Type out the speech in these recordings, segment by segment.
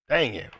Dang it.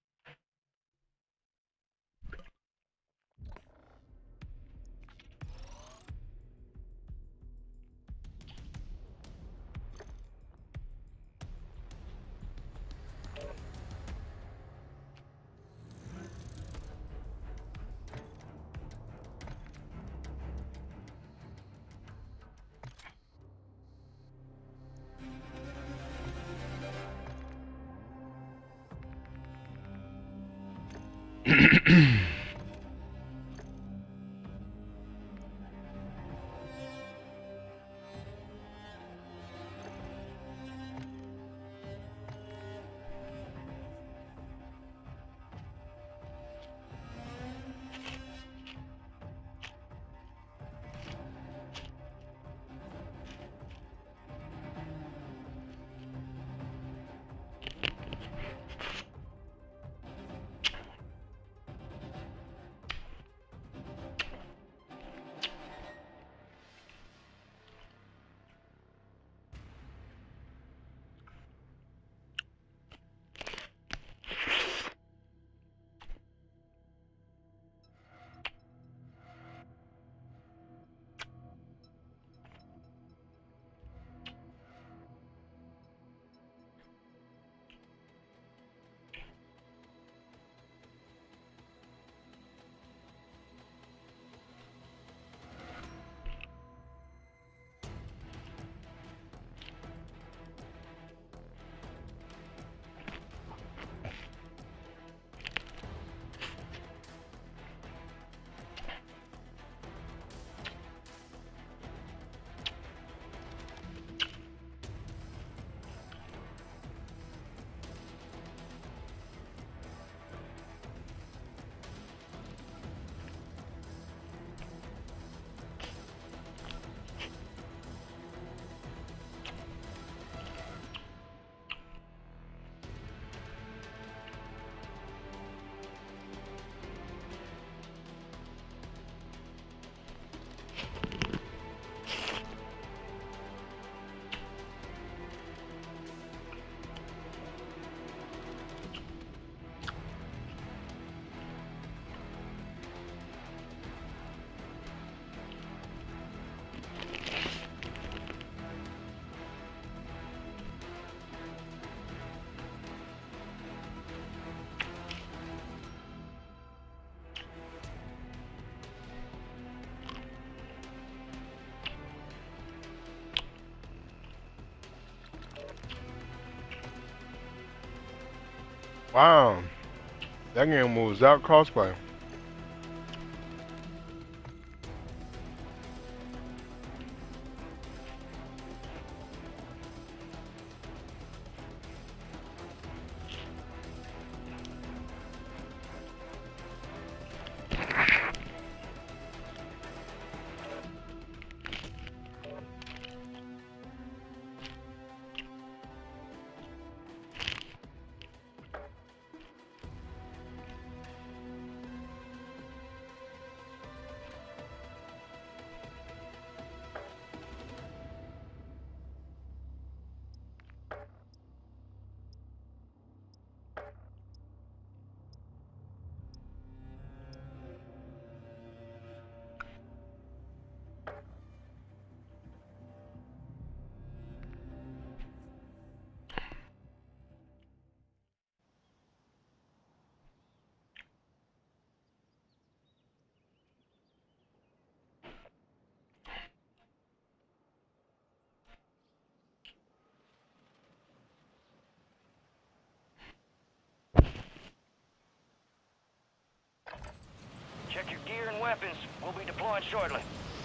Wow. That game moves out crossplay. Check your gear and weapons. We'll be deploying shortly.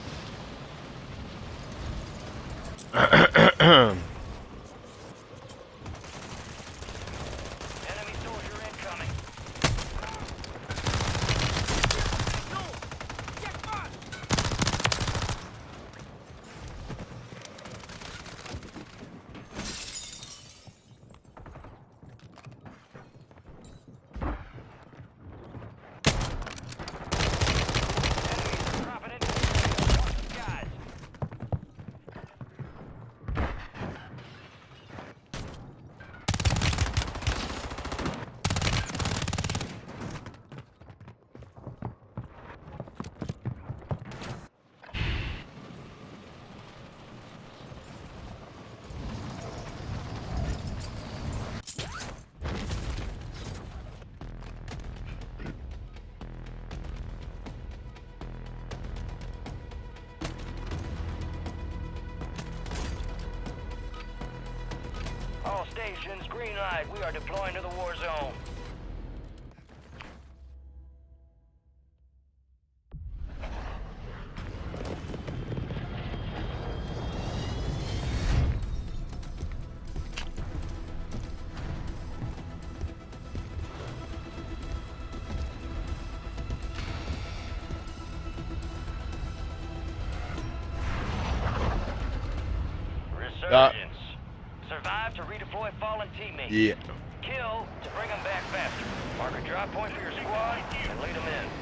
Enemy soldier incoming. Enemies dropping into the skies. All stations, green light. We are deploying to the war zone. Resurgence. Survive to redeploy fallen teammates. Yeah. Kill to bring them back faster. Mark a drop point for your squad and lead them in.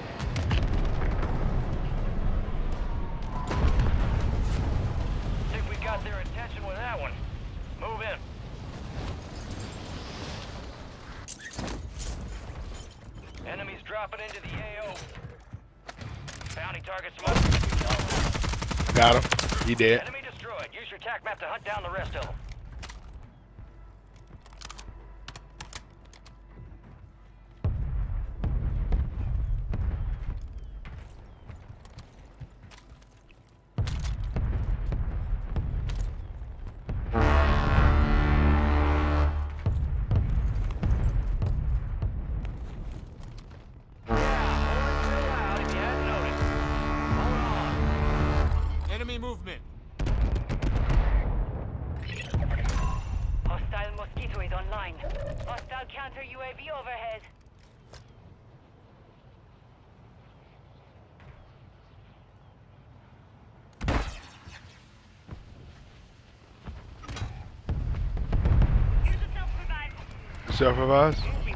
Think we got their attention with that one. Move in. Enemies dropping into the AO. Bounty target smoke. Got him. He dead. Enemy destroyed. Use your TAC map to hunt down the rest of them. Enemy movement. Hostile Mosquito is online. Hostile counter UAV overhead. Use the self-revive. Self-revive.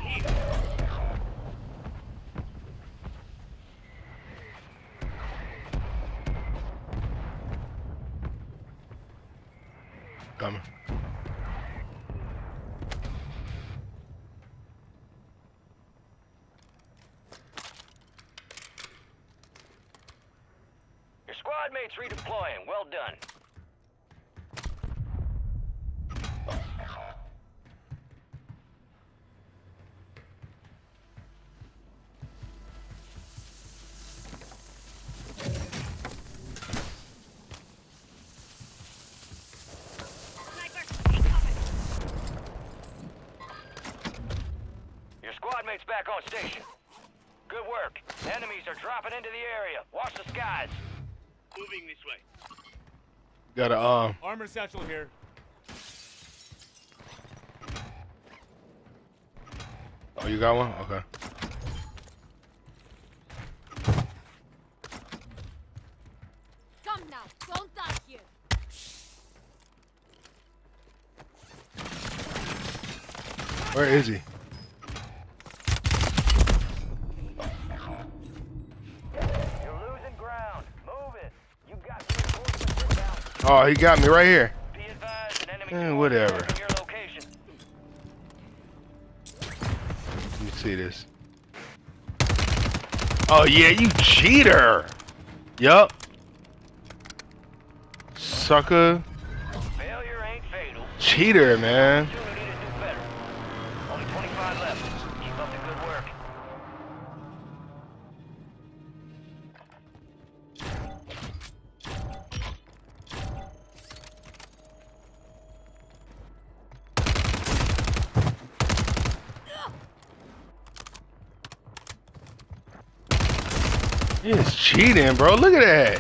Coming. Your squad mates redeploying. Well done. Your squad mates back on station. Good work. Enemies are dropping into the area. Watch the skies. Moving this way. Got a Armor satchel here. Oh, you got one? Okay. Come now, don't die here. Where is he? You're losing ground. Move it. You got reinforcements inbound. Oh, he got me right here. Be advised, an enemy Whatever. from your location. Let me see this. Oh yeah, you cheater. Yup. Sucker. Failure ain't fatal. Cheater, man. Opportunity to do better. Only 25 left. Keep up the good work. He is cheating, bro. Look at that.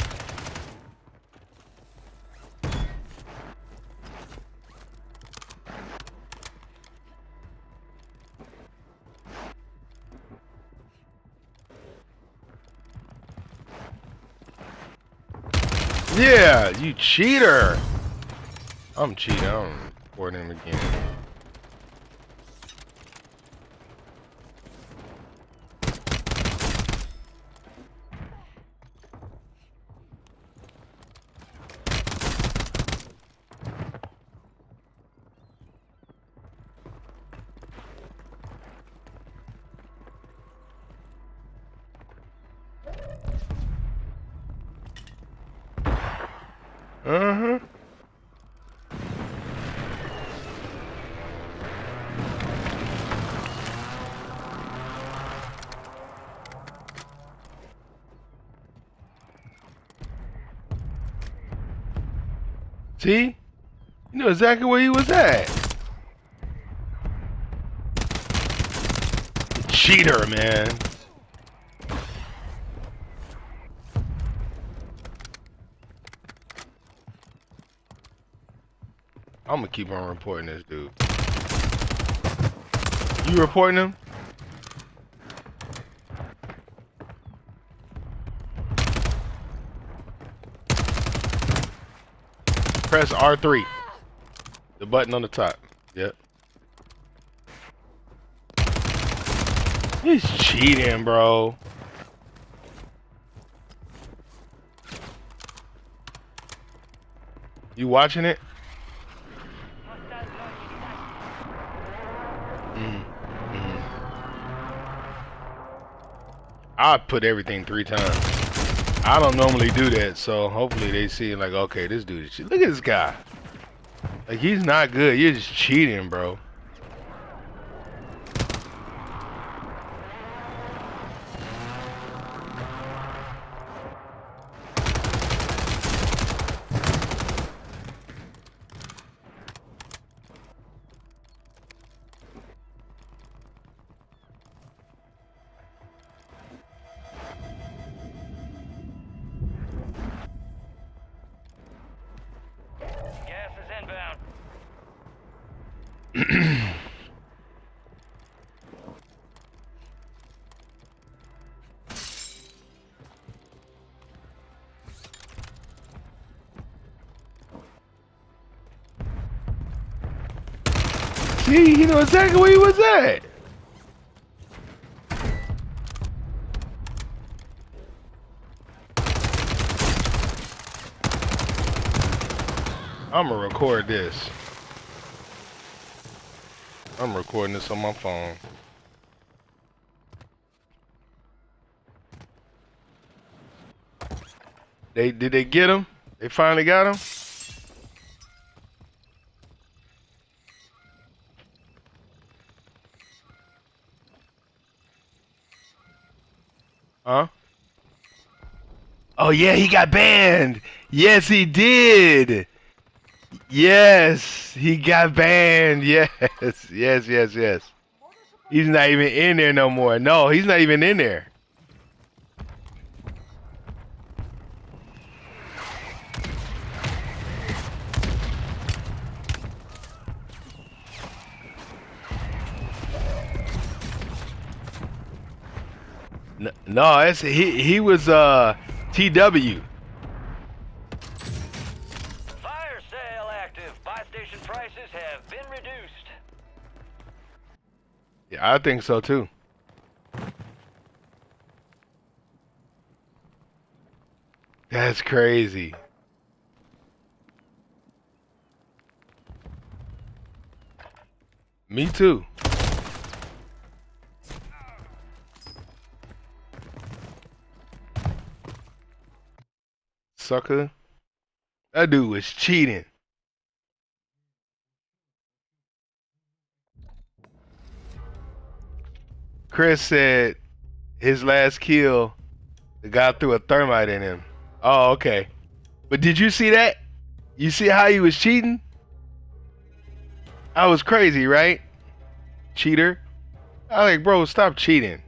Yeah, you cheater. I'm cheating. I'm reporting him again. Uh-huh. See? You know exactly where he was at. cheater, man. I'm gonna keep on reporting this dude. You reporting him? Press R3. The button on the top. Yep. He's cheating, bro. You watching it? Hostile drone I put everything 3 times. I don't normally do that, so hopefully they see like, okay, this dude is cheating. Look at this guy. Like, he's not good. You're just cheating, bro. Gas is inbound. See, he know exactly where he was at. I'm gonna record this. I'm recording this on my phone. Did they get him? They finally got him? Huh? Oh yeah, he got banned. Yes, he did. Yes, he got banned. Yes, yes, yes, yes. He's not even in there no more. No, he's not even in there. No, it's he was TW. Fire sale active. Buy station prices have been reduced. Yeah, I think so too. That's crazy. Me too. Sucker. That dude was cheating. Chris said his last kill, the guy threw a thermite in him. Oh, okay. But did you see that? You see how he was cheating? I was crazy, right? Cheater. I like, bro, stop cheating.